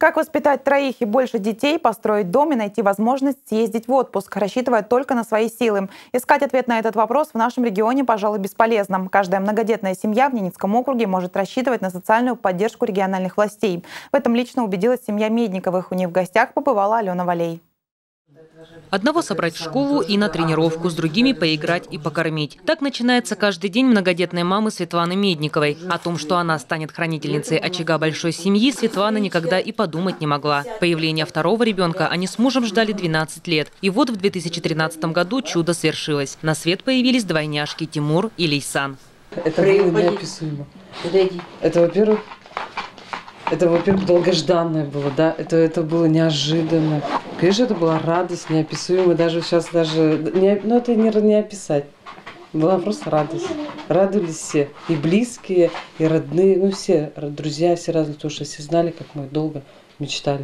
Как воспитать троих и больше детей, построить дом и найти возможность съездить в отпуск, рассчитывая только на свои силы? Искать ответ на этот вопрос в нашем регионе, пожалуй, бесполезно. Каждая многодетная семья в Ненецком округе может рассчитывать на социальную поддержку региональных властей. В этом лично убедилась семья Медниковых. У них в гостях побывала Алена Валей. Одного собрать в школу и на тренировку, с другими поиграть и покормить. Так начинается каждый день многодетной мамы Светланы Медниковой. О том, что она станет хранительницей очага большой семьи, Светлана никогда и подумать не могла. Появление второго ребенка они с мужем ждали 12 лет. И вот в 2013 году чудо свершилось. На свет появились двойняшки Тимур и Лейсан. Это было неописуемо. Это, во-первых, долгожданное было, да, это было неожиданно. Конечно, это была радость неописуемая, даже сейчас это не описать. Была просто радость. Радовались все, и близкие, и родные, все, друзья, все разные, потому что все знали, как мы долго мечтали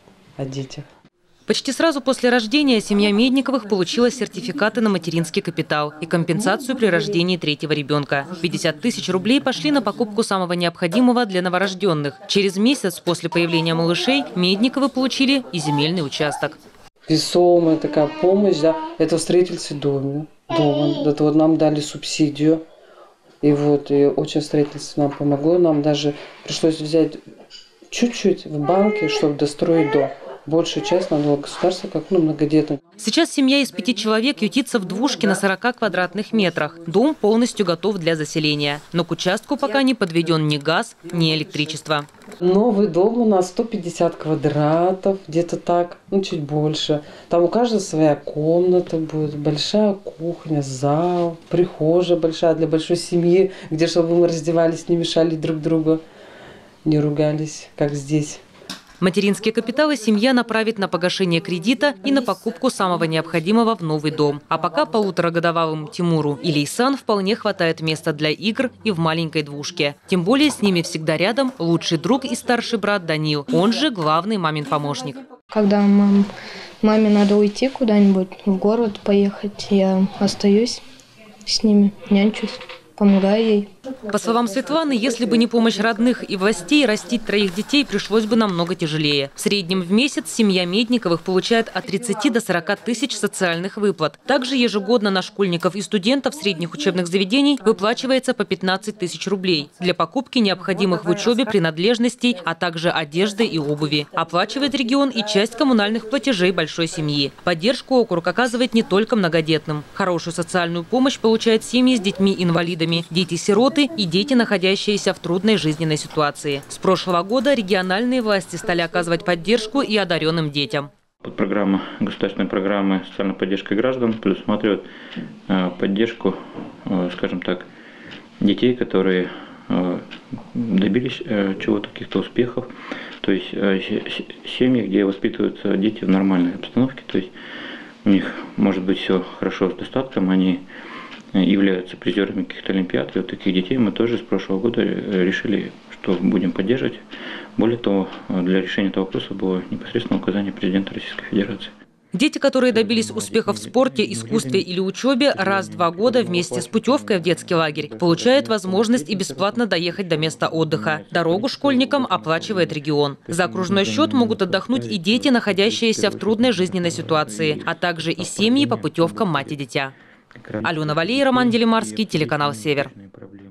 о детях. Почти сразу после рождения семья Медниковых получила сертификаты на материнский капитал и компенсацию при рождении третьего ребенка. 50 тысяч рублей пошли на покупку самого необходимого для новорожденных. Через месяц после появления малышей Медниковы получили и земельный участок. Весомая такая помощь, да, это в строительстве дома. Это вот нам дали субсидию. И очень строительство нам помогло. Нам даже пришлось взять чуть-чуть в банке, чтобы достроить дом. Большую часть надо государство, как многодетным. Сейчас семья из 5 человек ютится в двушке на 40 квадратных метрах. Дом полностью готов для заселения. Но к участку пока не подведен ни газ, ни электричество. Новый дом у нас 150 квадратов, где-то так, чуть больше. Там у каждого своя комната будет, большая кухня, зал, прихожая большая для большой семьи, где чтобы мы раздевались, не мешали друг другу, не ругались, как здесь. Материнские капиталы семья направит на погашение кредита и на покупку самого необходимого в новый дом. А пока полуторагодовалым Тимуру и Лейсан вполне хватает места для игр и в маленькой двушке. Тем более с ними всегда рядом лучший друг и старший брат Данил, он же главный мамин помощник. Когда маме надо уйти куда-нибудь, в город поехать, я остаюсь с ними, нянчусь. Помогаю ей. По словам Светланы, если бы не помощь родных и властей, растить троих детей пришлось бы намного тяжелее. В среднем в месяц семья Медниковых получает от 30 до 40 тысяч социальных выплат. Также ежегодно на школьников и студентов средних учебных заведений выплачивается по 15 тысяч рублей для покупки необходимых в учебе принадлежностей, а также одежды и обуви. Оплачивает регион и часть коммунальных платежей большой семьи. Поддержку округ оказывает не только многодетным. Хорошую социальную помощь получают семьи с детьми-инвалидами, дети-сироты и дети, находящиеся в трудной жизненной ситуации. С прошлого года региональные власти стали оказывать поддержку и одаренным детям. Программа, государственная программа социальной поддержки граждан предусматривает поддержку, скажем так, детей, которые добились чего-то, каких-то успехов. То есть семьи, где воспитываются дети в нормальной обстановке, то есть у них может быть все хорошо с достатком, они являются призерами каких-то олимпиад. И вот таких детей мы тоже с прошлого года решили, что будем поддерживать. Более того, для решения этого вопроса было непосредственно указание президента Российской Федерации. Дети, которые добились успеха в спорте, искусстве или учебе, раз в 2 года вместе с путевкой в детский лагерь получают возможность и бесплатно доехать до места отдыха. Дорогу школьникам оплачивает регион. За окружной счет могут отдохнуть и дети, находящиеся в трудной жизненной ситуации, а также и семьи по путевкам мать и дитя. Алена Валей, Роман Делимарский, телеканал «Север».